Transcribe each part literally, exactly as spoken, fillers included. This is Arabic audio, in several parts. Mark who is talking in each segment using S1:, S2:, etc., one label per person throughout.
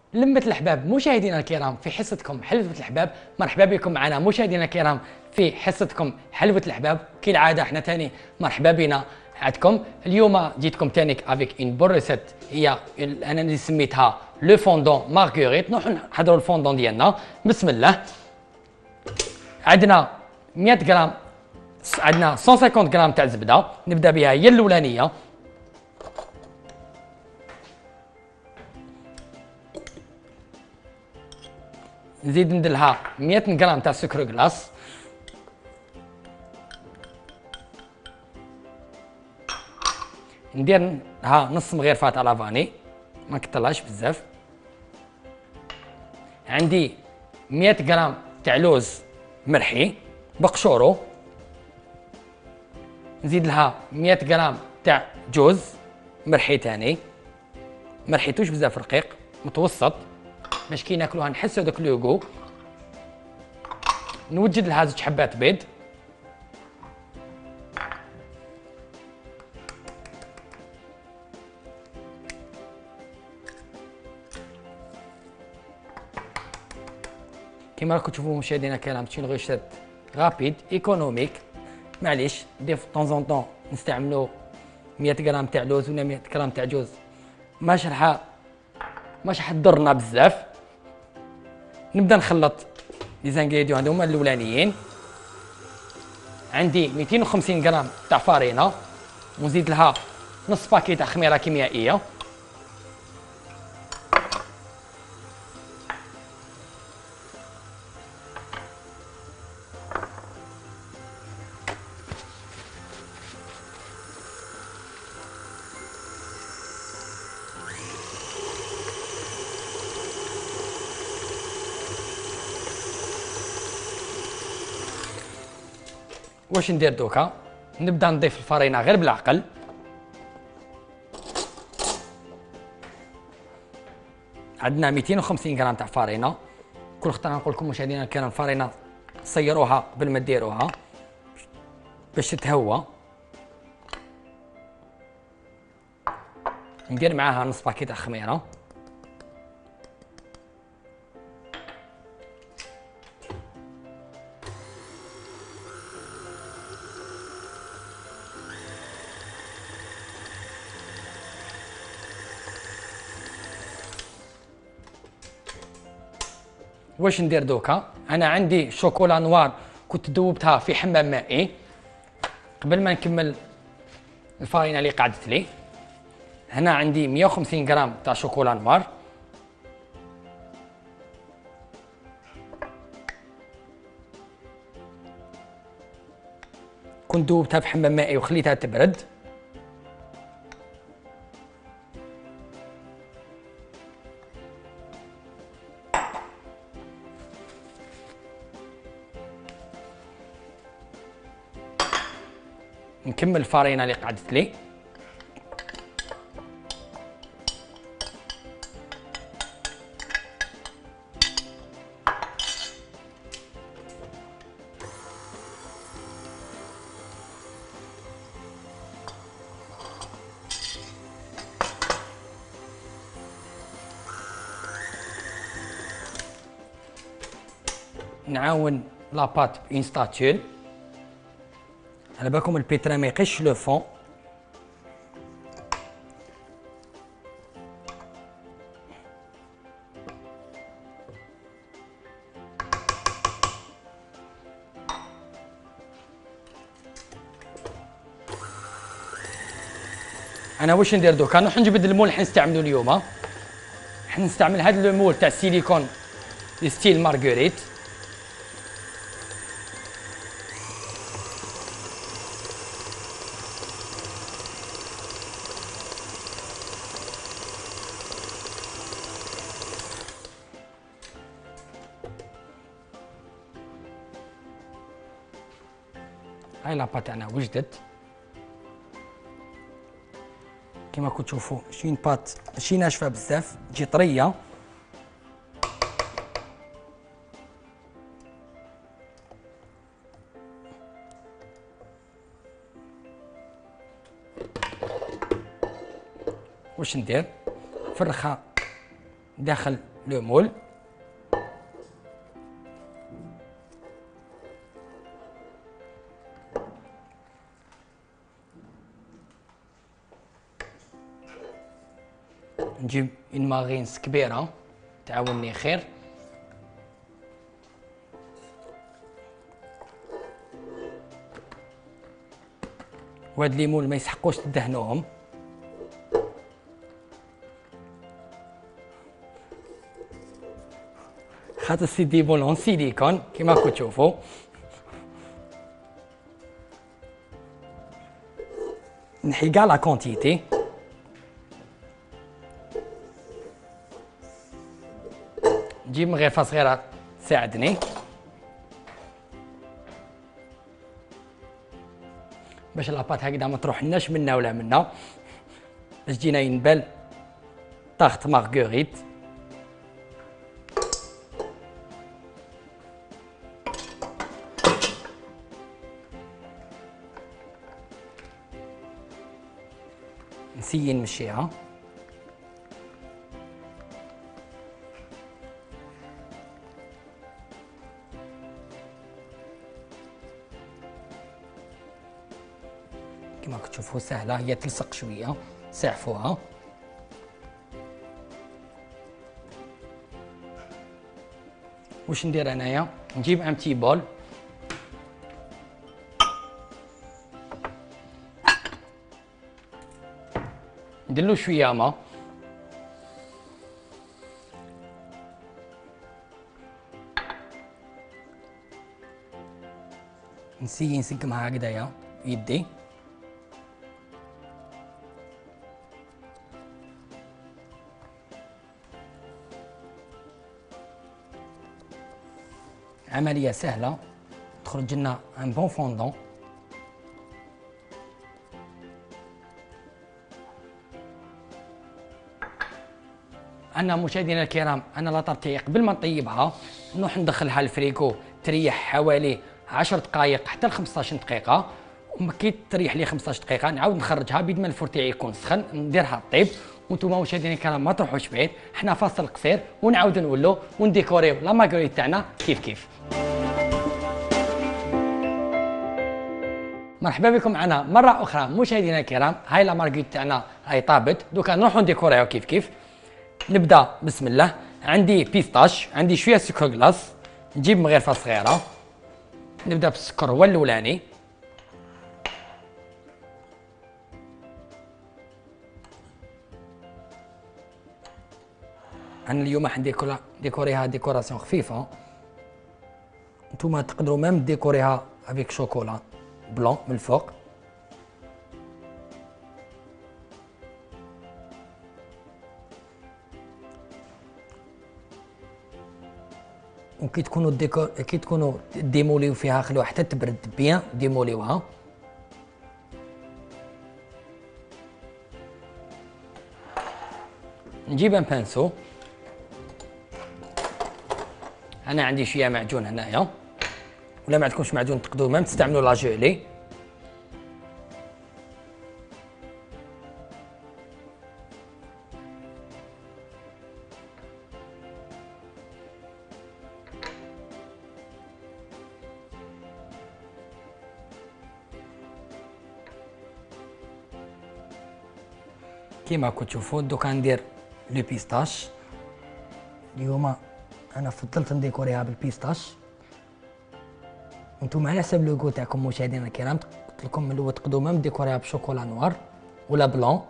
S1: لمة الأحباب مشاهدينا الكرام في حصتكم حلوة الأحباب، مرحبا بكم معنا مشاهدينا الكرام في حصتكم حلوة الأحباب. كالعادة احنا تاني مرحبا بنا عندكم. اليوم جيتكم تاني افيك ان بون ريسيت، هي انا اللي سميتها لو فوندون مارغريت. نروحو نحضروا الفوندون ديالنا. بسم الله. عندنا مية غرام، عندنا مية وخمسين غرام تاع الزبده. نبدا بها هي الاولانيه. نزيد نديرلها مية غرام تاع سكر كلاص. ندير لها نص مغرفه تاع لافاني، ما نكثرلهاش بزاف. عندي مية غرام تاع لوز مرحي بقشورو. نزيد لها مية غرام تاع جوز مرحي تاني، مرحيتوش بزاف رقيق، متوسط باش كي ناكلوها نحسو داك لوغو. نوجد لها زوج حبات بيض. كيما راكم تشوفوا مشاهدينا الكرام شي غيشات رابيد ايكونوميك. معليش دي طون زون طون نستعملوا مية غرام تاع لوز ولا مية غرام تاع جوز، ماش راح ماش راح تضرنا بزاف. نبدا نخلط لي زانغريديون هادو هما الاولانيين. عندي ميتين وخمسين غرام تاع فارينه، ونزيد لها نص باكي تاع خميره كيميائيه. واش ندير دوكا؟ نبدا نضيف الفرينه غير بالعقل. عندنا ميتين وخمسين غرام تاع فرينه. كل خطره نقول لكم مشاهدينا الكرام الفرينه صيروها قبل ما ديروها باش تتهوى. ندير معاها نص باكي تاع خميره. واش ندير دوكا؟ انا عندي شوكولا نوار كنت ذوبتها في حمام مائي قبل ما نكمل الفارينه اللي قعدت لي. هنا عندي مية وخمسين غرام تاع شوكولا نوار. كنت ذوبتها في حمام مائي وخليتها تبرد. نكمل الفارينه اللي قعدت لي. نعاون لاباط بإن ستاتول على بالكم البيترا ما يقيش لو فون. انا واش ندير دوكا؟ نروح نجبد المول اللي حنستعملو اليوم. حنستعمل هاد المول تاع السيليكون ستيل مارغريت. هاي لاباط تاعنا وجدت كيما راكم تشوفوا. شي بات ماشي ناشفه بزاف، تجي طريه. واش ندير؟ نفرخها داخل لو مول. نجيب اون ماغينس كبيره تعاوني خير. وهاد الليمون ما يسحقوش تدهنوهم. خاطر سي دي بولون سيليكون كيما راكم تشوفوا. نحي كاع لا كونتيتي. نجيب مغرفه صغيره تساعدني باش لاباط هكذا ما تروحلناش منا ولا منا، باش تجينا ينبل طاغت مارغوريت. نسيي نمشيها. كما راكم تشوفوا سهله، هي تلصق شويه، ساعفوها. واش ندير انايا؟ نجيب ان بتي بول، نديرلو شويه ما، نسيي نسقمها هكذايا بيدي. عملية سهلة تخرج لنا ان بون فوندون. أنا مشاهدينا الكرام، أنا لا تاي قبل ما نطيبها نروح ندخلها الفريكو تريح حوالي عشر دقائق حتى ل خمسطاش دقيقة، وكي تريح لي خمسطاش دقيقة نعاود نخرجها بيد ما الفور تاعي يكون سخن، نديرها طيب. وانتم مشاهدينا الكرام ما تروحوش بعيد، حنا فاصل قصير ونعاود نولو ونديكوريو لا مارغوريت تاعنا كيف كيف. مرحبا بكم معنا مرة أخرى مشاهدينا الكرام. هاي لا مارغوريت تاعنا هاي طابت، دوكا نروحو نديكوريو كيف كيف. نبدا بسم الله. عندي بيستاش، عندي شويه سكر كلاص، نجيب مغرفه صغيره، نبدا بالسكر هو الاولاني. انا اليوم حنديكورا ديكوريها ديكوراسيون خفيفه، نتوما تقدروا ميم ديكوريها افيك شوكولا بلون من الفوق. وكي تكونوا ديكور كي تكونوا ديموليو فيها خلوها حتى تبرد بيان، ديموليوها. نجيب ان بانسو، انا عندي شويه معجون هنايا، ولا ما عندكمش معجون تقدروا ميم تستعملوا لا جولي. كيما راكم تشوفوا دوكا ندير لو بيستاش. اليوم انا فضلت نديكوريها بالبيستاش، وانتم على حسب لوغو تاعكم مشاهدينا الكرام. قلت لكم من الاول تقدروا ميم ديكوريها بشوكولا نوار ولا بلون.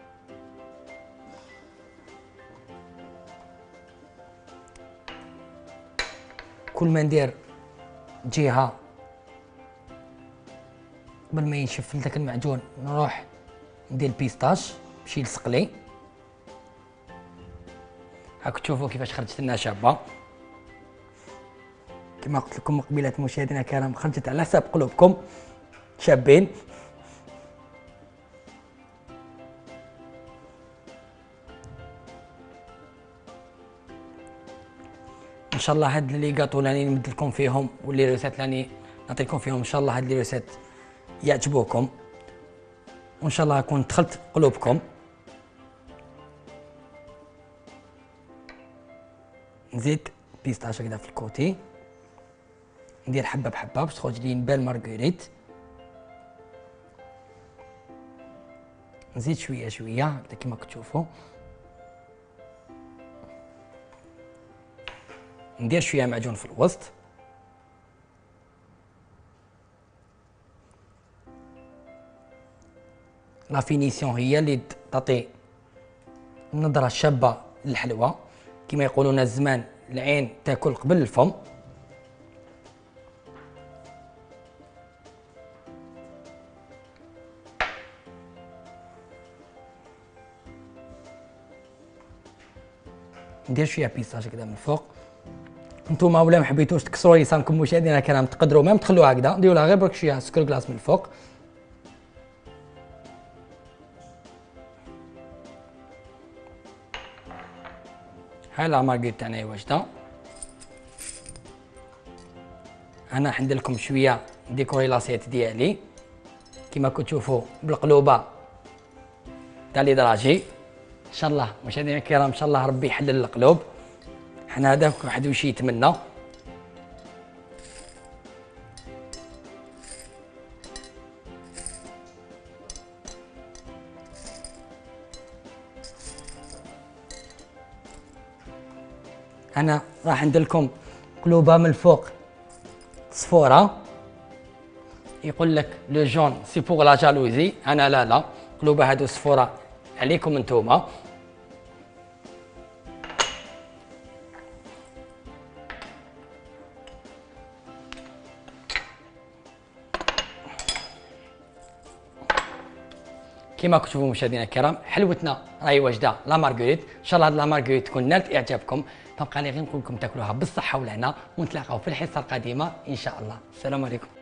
S1: كل ما ندير جهه قبل ما ينشف داك المعجون نروح ندير البيستاش باش يلصق لي. هاك تشوفوا كيفاش خرجت لنا شابه. كما قلت لكم قبيله مشاهدينا الكرام، خرجت على حساب قلوبكم شابين. ان شاء الله هاد لي غاطو راني نمد لكم فيهم واللي ريسات راني نعطيكم فيهم، ان شاء الله هاد لي ريسات يعجبوكم، وان شاء الله اكون دخلت قلوبكم. نزيد بيستاش هكذا في الكوتي، ندير حبه بحبه باش تخرج لي بال مارغريت. نزيد شويه شويه هكذا كيما كتشوفوا. ندير شويه معجون في الوسط. لا فينيسيون هي اللي تعطي النظره الشابه للحلوى، كما يقولون الزمان العين تاكل قبل الفم. ندير شويه بيستاش هكذا من الفوق. نتوما ولا ما حبيتوش تكسروا لسانكم مشاهدينا الكرام تقدروا ميم تخلوها هكذا، ديروا لها غير برك شويه سكر كلاص من الفوق. هاي لا مارغريت تاعنا واجده. انا راح ندير لكم شويه ديكوري لاسيت ديالي كما كتشوفوا بالقلوبه تاع لي دراجي. ان شاء الله مشاهدينا الكرام ان شاء الله ربي يحلل القلوب، حنا هذاك واحد وش يتمنى. انا راح ندير لكم قلوبه من الفوق صفوره، يقول لك لو جون سي بوغ لا جالوزي، انا لا لا قلوبه هادو صفوره عليكم نتوما. كما كتشوفوا مشاهدينا الكرام حلوتنا راهي واجده لا مارغريت. ان شاء الله هاد لا مارغريت تكون نالت اعجابكم. تبقى لي غير نقول لكم تاكلوها بالصحه والهنا، ونتلاقاو في الحصه القادمه ان شاء الله. السلام عليكم.